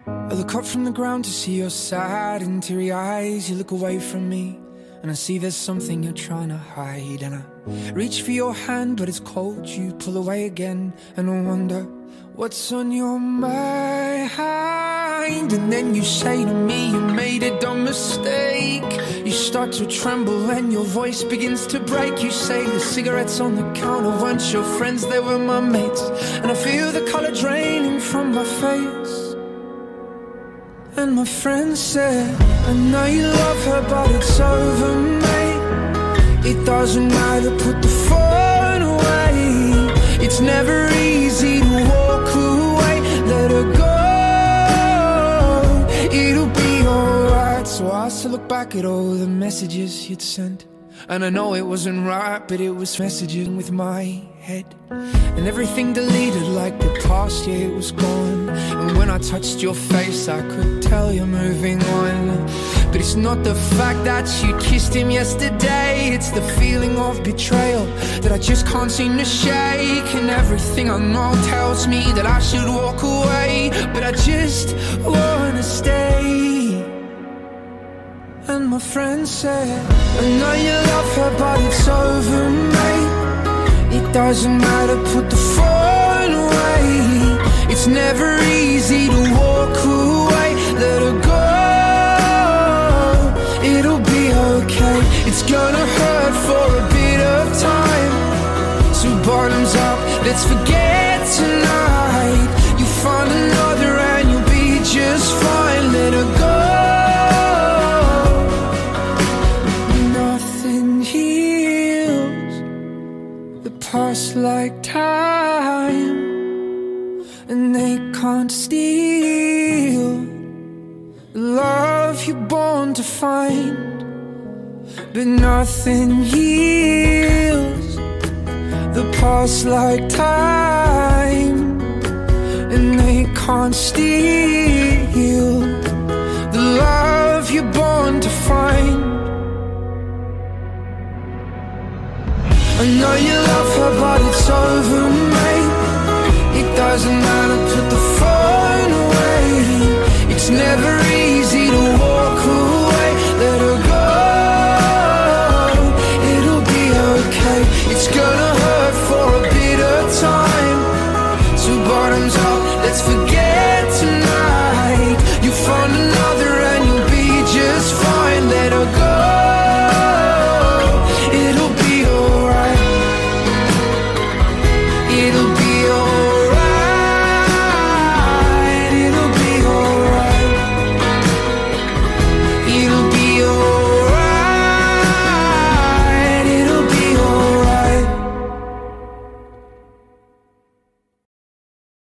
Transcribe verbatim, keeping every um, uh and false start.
I look up from the ground to see your sad and teary eyes. You look away from me and I see there's something you're trying to hide. And I reach for your hand but it's cold. You pull away again and I wonder what's on your mind. And then you say to me you made a dumb mistake. You start to tremble and your voice begins to break. You say the cigarettes on the counter weren't your friends, they were my mates. And I feel the color draining from my face. And my friend said, I know you love her but it's over, mate. It doesn't matter, put the phone away. It's never easy to walk away. Let her go, it'll be alright. So I still look back at all the messages you'd sent. And I know it wasn't right, but it was messaging with my head. And everything deleted like the past, yeah, it was gone. And when I touched your face, I could tell you're moving on. But it's not the fact that you kissed him yesterday. It's the feeling of betrayal that I just can't seem to shake. And everything I know tells me that I should walk away, but I just wanna stay. And my friend said, I know you love her but it's over, mate. It doesn't matter, put the phone away. It's never easy to walk away. Let her go, it'll be okay. It's gonna hurt for a bit of time. So bottoms up, let's forget tonight. You find another and you'll be just fine. Let her go. Past like time, and they can't steal the love you're born to find. But nothing heals the past like time, and they can't steal the love you're born to find. I know you love her but it's over, mate. It doesn't matter.